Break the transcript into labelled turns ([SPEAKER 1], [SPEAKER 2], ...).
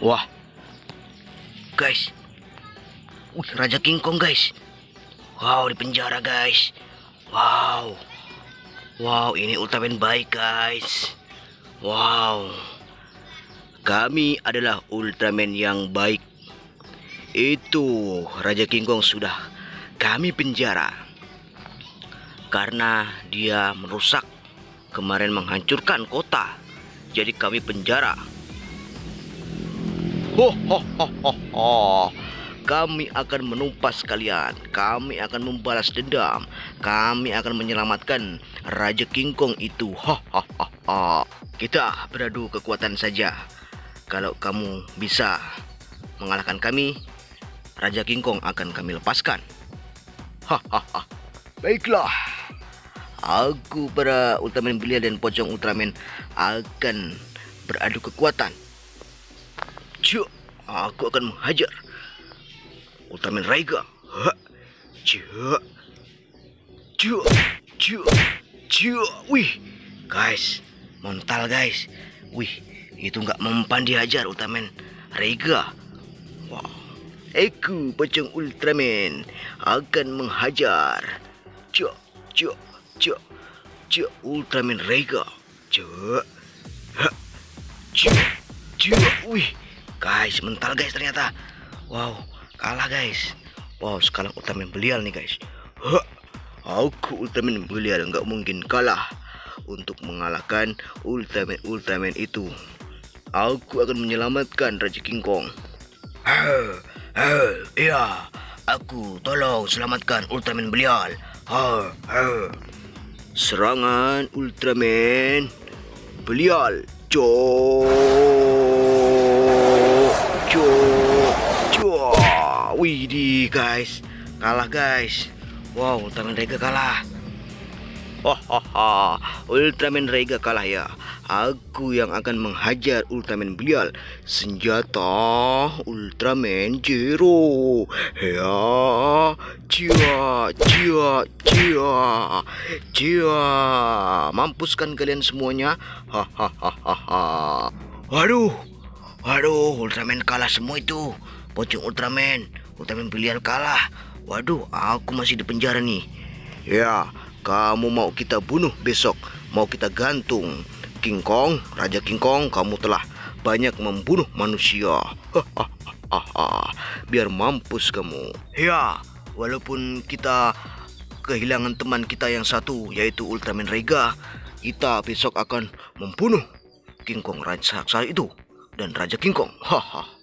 [SPEAKER 1] Wah, guys. Raja King Kong, guys. Wow, di penjara, guys. Wow. Wow, ini Ultraman baik, guys. Wow. Kami adalah Ultraman yang baik. Itu Raja King Kong sudah kami penjara karena dia merusak kemarin, menghancurkan kota. Jadi kami penjara. Ho ho ho ho ho. Kami akan menumpas kalian. Kami akan membalas dendam. Kami akan menyelamatkan Raja King Kong itu. Ha ha ha ha. Kita beradu kekuatan saja. Kalau kamu bisa mengalahkan kami, Raja King Kong akan kami lepaskan. Hahaha. Baiklah. Aku, para Ultraman belia dan pocong Ultraman, akan beradu kekuatan. Cuk, aku akan menghajar Ultraman Raiga. Cuk. Cuk. Cuk. Cuk. Wih, guys, mental, guys. Wih, itu nggak mempan dihajar Ultraman Raiga. Wow. Aku, pocong Ultraman, akan menghajar. Cuk, cuk, cuk, cuk, Ultraman Raiga. Cuk, cuk, cuk. Wih, guys, mental, guys, ternyata. Wow, kalah, guys. Wow, sekarang Ultraman belial nih, guys. Aku Ultraman belial, nggak mungkin kalah untuk mengalahkan Ultraman itu. Aku akan menyelamatkan Raja King Kong. Iya, aku tolong selamatkan Ultraman belial. Serangan Ultraman belial. Widih, guys, kalah, guys. Wow, Ultraman Raiga kalah. Ultraman Raiga kalah ya. Aku yang akan menghajar Ultraman belial. Senjata Ultraman Zero. Ya, cia. Mampuskan kalian semuanya. Waduh, Ultraman kalah semua itu. Pocong Ultraman belial kalah. Waduh, aku masih di penjara nih. Ya, kamu mau kita bunuh besok? Mau kita gantung? King Kong, Raja King Kong, kamu telah banyak membunuh manusia. Biar mampus kamu. Ya, walaupun kita kehilangan teman kita yang satu, yaitu Ultraman Raiga, kita besok akan membunuh King Kong raksasa itu dan Raja King Kong.